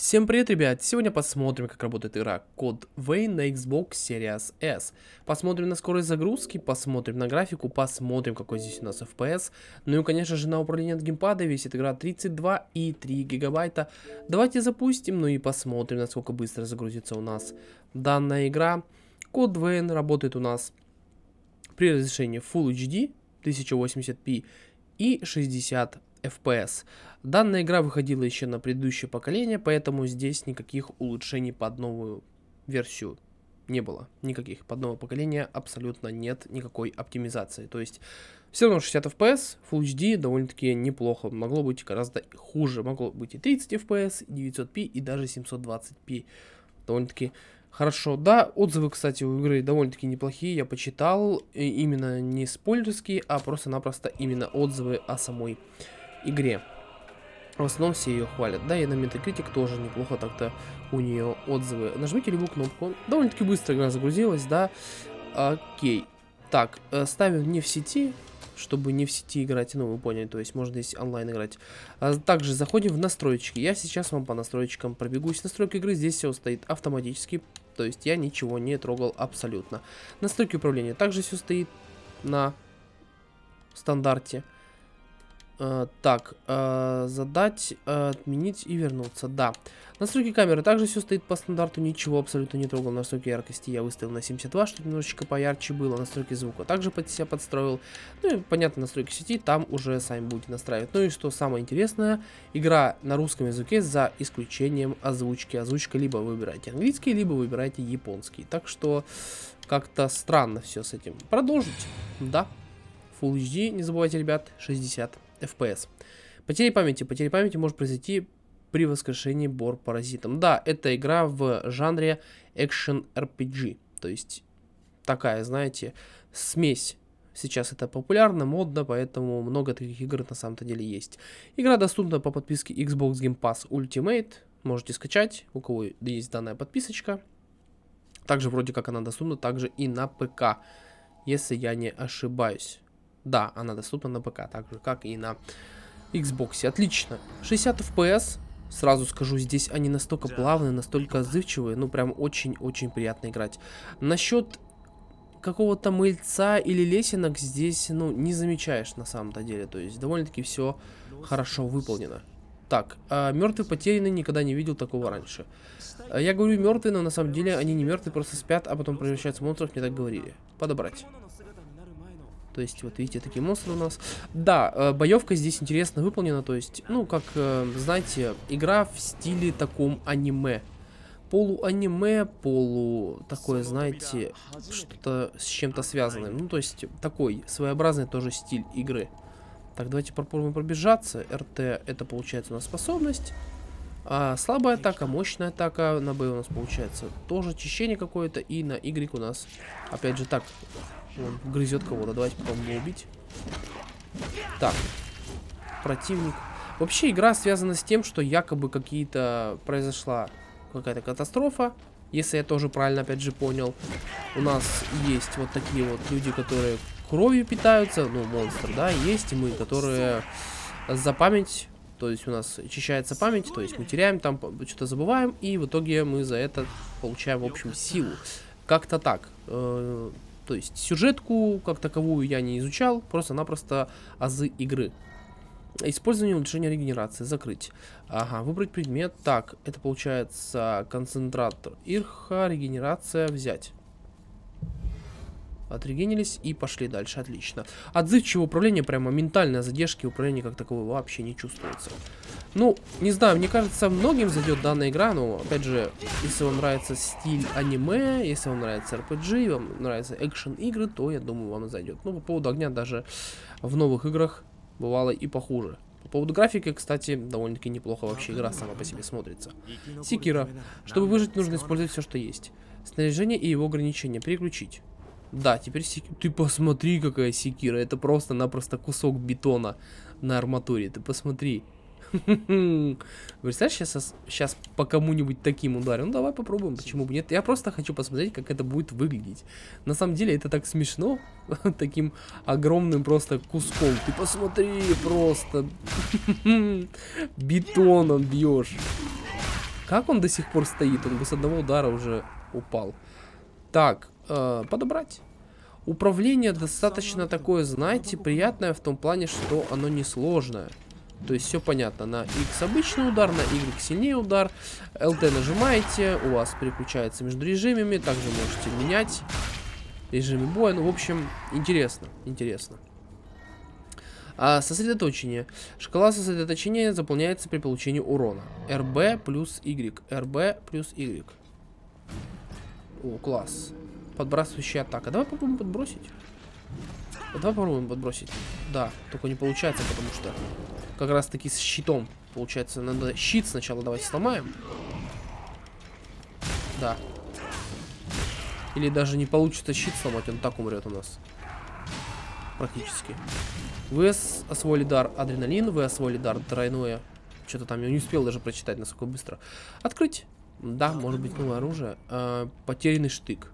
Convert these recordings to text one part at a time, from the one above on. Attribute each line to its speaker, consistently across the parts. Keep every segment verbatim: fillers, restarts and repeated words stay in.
Speaker 1: Всем привет, ребят! Сегодня посмотрим, как работает игра Code Vein на Xbox Series S. Посмотрим на скорость загрузки, посмотрим на графику, посмотрим, какой здесь у нас эф пи эс. Ну и, конечно же, на управление от геймпада весит игра тридцать два и три гигабайта. Давайте запустим, ну и посмотрим, насколько быстро загрузится у нас данная игра. Code Vein работает у нас при разрешении Full эйч ди тысяча восемьдесят пи и шестьдесят эф пи эс. Данная игра выходила еще на предыдущее поколение, поэтому здесь никаких улучшений под новую версию не было. Никаких под новое поколение абсолютно нет никакой оптимизации. То есть все равно шестьдесят эф пи эс, Full эйч ди довольно-таки неплохо. Могло быть гораздо хуже. Могло быть и тридцать эф пи эс, и девятьсот пи, и даже семьсот двадцать пи. Довольно-таки хорошо. Да, отзывы, кстати, у игры довольно-таки неплохие. Я почитал. И именно не спойлерские, а просто-напросто именно отзывы о самой игре. В основном все ее хвалят. Да, и на Metacritic тоже неплохо так-то у нее отзывы. Нажмите любую кнопку. Довольно-таки быстро игра загрузилась, да. Окей. Так, ставим не в сети, чтобы не в сети играть. Ну, вы поняли, то есть можно здесь онлайн играть. А также заходим в настройки. Я сейчас вам по настройкам пробегусь. Настройка игры здесь все стоит автоматически. То есть я ничего не трогал абсолютно. Настройки управления также все стоит на стандарте. Uh, так, uh, задать, uh, отменить и вернуться. Да. Настройки камеры также все стоит по стандарту, ничего абсолютно не трогал. Настройки яркости я выставил на семьдесят два, чтобы немножечко поярче было. Настройки звука также под себя подстроил. Ну и понятно, настройки сети там уже сами будете настраивать. Ну и что самое интересное, игра на русском языке за исключением озвучки. Озвучка либо выбирайте английский, либо выбирайте японский. Так что как-то странно все с этим. Продолжить. Да. Full эйч ди, не забывайте, ребят, шестьдесят эф пи эс. Потери памяти. Потери памяти может произойти при воскрешении бор-паразитом. Да, это игра в жанре экшен ар пи джи. То есть такая, знаете, смесь. Сейчас это популярно, модно, поэтому много таких игр на самом-то деле есть. Игра доступна по подписке Xbox Game Pass Ultimate. Можете скачать, у кого есть данная подписочка. Также вроде как она доступна также и на ПК, если я не ошибаюсь. Да, она доступна на ПК, так же, как и на Xbox. Отлично. шестьдесят эф пи эс. Сразу скажу, здесь они настолько плавные, настолько отзывчивые. Ну, прям очень-очень приятно играть. Насчет какого-то мыльца или лесенок здесь, ну, не замечаешь на самом-то деле. То есть, довольно-таки все хорошо выполнено. Так, а мертвые потерянные, никогда не видел такого раньше. Я говорю мертвые, но на самом деле они не мертвые, просто спят, а потом превращаются в монстров, мне так говорили. Подобрать. То есть, вот видите, такие монстры у нас. Да, боевка здесь интересно выполнена. То есть, ну, как, знаете, игра в стиле таком аниме. Полу-аниме, полу такое, знаете, что-то с чем-то связанное. Ну, то есть, такой своеобразный тоже стиль игры. Так, давайте попробуем пробежаться. эр тэ это получается у нас способность. А слабая атака, мощная атака. На Б у нас получается тоже очищение какое-то. И на Y у нас, опять же, так... Он грызет кого-то. Давайте попробуем его убить. Так. Противник. Вообще игра связана с тем, что якобы какие-то произошла какая-то катастрофа. Если я тоже правильно опять же понял. У нас есть вот такие вот люди, которые кровью питаются. Ну, монстр, да. Есть и мы, которые за память. То есть у нас очищается память. То есть мы теряем там, что-то забываем. И в итоге мы за это получаем, в общем, силу. Как-то так. То есть сюжетку как таковую я не изучал, просто-напросто азы игры. Использование улучшения регенерации. Закрыть. Ага, выбрать предмет. Так, это получается концентратор Ирха, регенерация, взять. Отрегенились и пошли дальше. Отлично. Отзывчивое управление, прямо ментальное, задержки управления как такового вообще не чувствуется. Ну, не знаю, мне кажется, многим зайдет данная игра, но, опять же, если вам нравится стиль аниме, если вам нравится эр пи джи, вам нравятся экшен-игры, то, я думаю, вам зайдет. Ну, по поводу огня даже в новых играх бывало и похуже. По поводу графики, кстати, довольно-таки неплохо вообще игра сама по себе смотрится. Секира. Чтобы выжить, нужно использовать все, что есть. Снаряжение и его ограничения. Переключить. Да, теперь сек... Ты посмотри, какая секира. Это просто-напросто кусок бетона на арматуре. Ты посмотри. Представляешь, сейчас, сейчас по кому-нибудь таким ударим. Ну, давай попробуем, почему бы нет. Я просто хочу посмотреть, как это будет выглядеть. На самом деле, это так смешно. Таким огромным просто куском. Ты посмотри, просто бетоном бьешь. Как он до сих пор стоит? Он бы с одного удара уже упал. Так, э, подобрать. Управление достаточно такое, знаете, приятное в том плане, что оно несложное. То есть все понятно. На X обычный удар, на Y сильнее удар. эл тэ нажимаете, у вас переключается между режимами. Также можете менять режимы боя. Ну, в общем, интересно, интересно. А, сосредоточение. Шкала сосредоточения заполняется при получении урона. эр бэ плюс Y. эр бэ плюс Y. О, класс. Подбрасывающая атака. Давай попробуем подбросить. Давай попробуем подбросить. Да, только не получается, потому что как раз таки с щитом. Получается, надо щит сначала давайте сломаем. Да. Или даже не получится щит сломать, он так умрет у нас. Практически. Вы освоили дар адреналин, вы освоили дар тройное. Что-то там я не успел даже прочитать, насколько быстро. Открыть. Да, может быть, новое оружие. А, потерянный штык.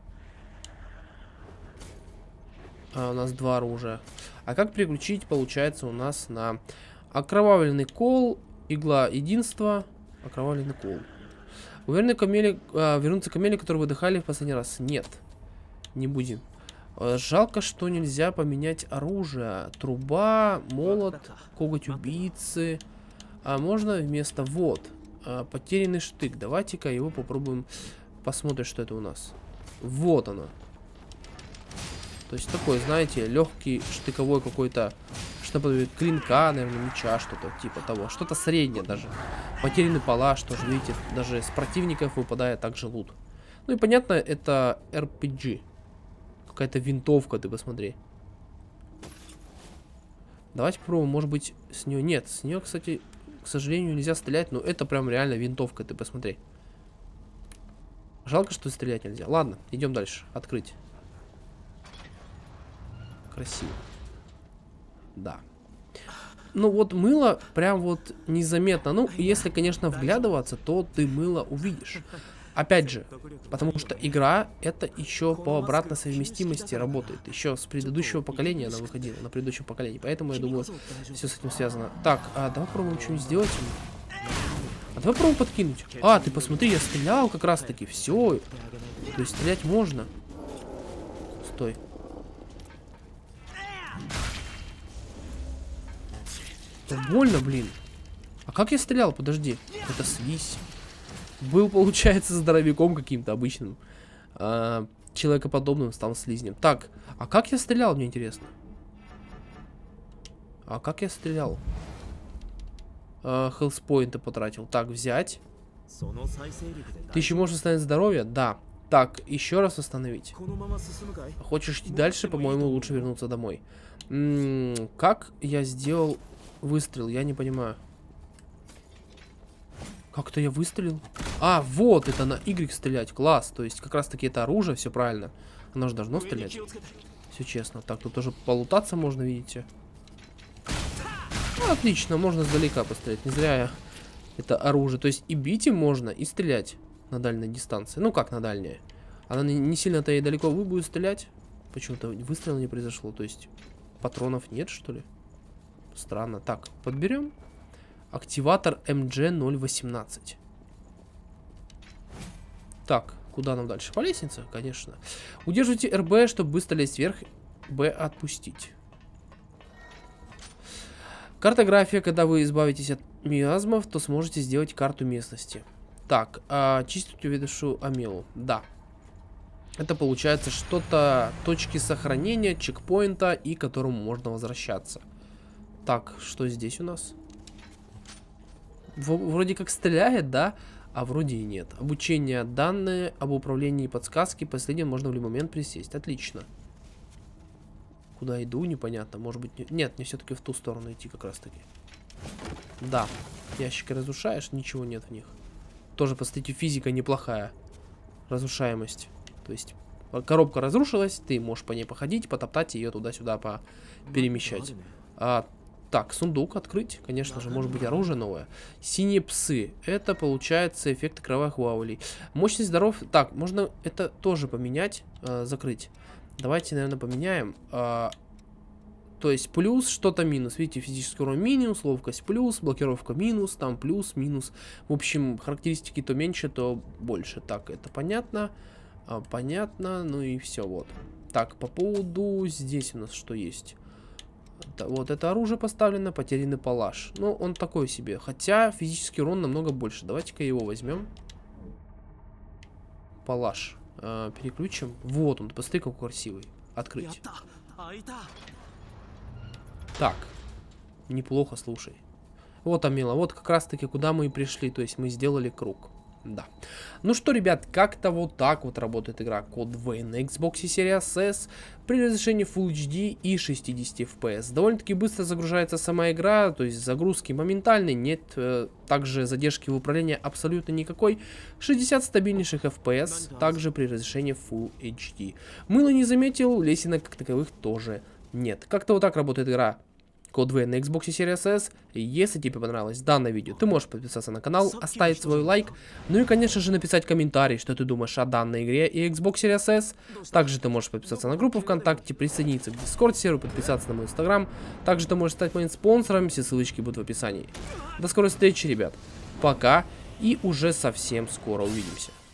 Speaker 1: А, у нас два оружия. А как переключить, получается, у нас на окровавленный кол, игла единства, окровавленный кол. Уверены камели, а, вернуться к камели, которую выдыхали в последний раз? Нет, не будем. А, жалко, что нельзя поменять оружие. Труба, молот, коготь убийцы. А можно вместо вот а, потерянный штык. Давайте-ка его попробуем посмотрим, что это у нас. Вот оно. То есть такой, знаете, легкий штыковой какой-то, что-то клинка, наверное, меча, что-то типа того. Что-то среднее даже. Потерянный палаш, тоже, видите, даже с противников выпадает также лут. Ну и понятно, это эр пи джи. Какая-то винтовка, ты посмотри. Давайте попробуем, может быть, с нее... Нет, с нее, кстати, к сожалению, нельзя стрелять, но это прям реально винтовка, ты посмотри. Жалко, что стрелять нельзя. Ладно, идем дальше. Открыть. Красиво. Да. Ну вот мыло прям вот незаметно. Ну, если, конечно, вглядываться, то ты мыло увидишь. Опять же, потому что игра это еще по обратной совместимости работает. Еще с предыдущего поколения она выходила, на предыдущем поколении. Поэтому я думаю, все с этим связано. Так, а давай попробуем что-нибудь сделать. А давай попробуем подкинуть. А, ты посмотри, я стрелял как раз таки. Все. То есть стрелять можно. Стой. Это больно, блин. А как я стрелял? Подожди. Это слизь. Был, получается, здоровяком каким-то обычным. А, человекоподобным стал слизнем. Так, а как я стрелял, мне интересно. А как я стрелял? А, хелспоинты потратил. Так, взять. Ты еще можешь восстановить здоровье? Да. Так, еще раз восстановить. Хочешь идти дальше? По-моему, лучше вернуться домой. М-м, как я сделал выстрел? Я не понимаю. Как-то я выстрелил. А, вот, это на Y стрелять. Класс. То есть, как раз таки это оружие, все правильно. Оно же должно стрелять. Все честно. Так, тут тоже полутаться можно, видите. Ну, отлично, можно сдалека пострелять. Не зря я это оружие. То есть, и бить им можно, и стрелять на дальней дистанции. Ну, как на дальней. Она не, не сильно-то и далеко вы будете стрелять. Почему-то выстрела не произошло. То есть, патронов нет, что ли? Странно. Так, подберем. Активатор эм джи ноль восемнадцать. Так, куда нам дальше? По лестнице, конечно. Удерживайте эр бэ, чтобы быстро лезть вверх. Б отпустить. Картография. Когда вы избавитесь от миазмов, то сможете сделать карту местности. Так, а, чистить увидевшую амелу. Да. Это получается что-то, точки сохранения, чекпоинта, и к которому можно возвращаться. Так, что здесь у нас? Вроде как стреляет, да? А вроде и нет. Обучение, данные об управлении и подсказки. Последнее можно в любой момент присесть. Отлично. Куда иду, непонятно. Может быть, не... нет, мне все-таки в ту сторону идти как раз таки. Да. Ящики разрушаешь, ничего нет в них. Тоже, посмотрите, физика неплохая. Разрушаемость. То есть, коробка разрушилась, ты можешь по ней походить, потоптать ее туда-сюда, перемещать. А, так, сундук открыть. Конечно же, может быть оружие новое. Синие псы. Это получается эффект кровавых ваулей. Мощность здоров. Так, можно это тоже поменять. Э, закрыть. Давайте, наверное, поменяем. Э, То есть плюс, что-то минус. Видите, физический урон минус, ловкость плюс, блокировка минус, там плюс, минус. В общем, характеристики то меньше, то больше. Так, это понятно. А, понятно, ну и все, вот. Так, по поводу здесь у нас что есть? Да, вот это оружие поставлено, потерянный палаш. Ну, он такой себе. Хотя физический урон намного больше. Давайте-ка его возьмем. Палаш. А, переключим. Вот он, посмотри, какой красивый. Открыть. Так. Неплохо, слушай. Вот, Амила, вот как раз-таки куда мы и пришли. То есть мы сделали круг. Да. Ну что, ребят, как-то вот так вот работает игра Code Vein на Xbox Series S при разрешении Full эйч ди и шестьдесят эф пи эс. Довольно-таки быстро загружается сама игра, то есть загрузки моментальные, нет э, также задержки в управлении абсолютно никакой. шестьдесят стабильнейших эф пи эс, также при разрешении Full эйч ди. Мыло не заметил, лесенок как таковых тоже нет. Как-то вот так работает игра Code Vein на Xbox Series S. Если тебе понравилось данное видео, ты можешь подписаться на канал, оставить свой лайк, ну и, конечно же, написать комментарий, что ты думаешь о данной игре и Xbox Series S. Также ты можешь подписаться на группу ВКонтакте, присоединиться к Discord серверу, подписаться на мой Инстаграм. Также ты можешь стать моим спонсором, все ссылочки будут в описании. До скорой встречи, ребят. Пока и уже совсем скоро увидимся.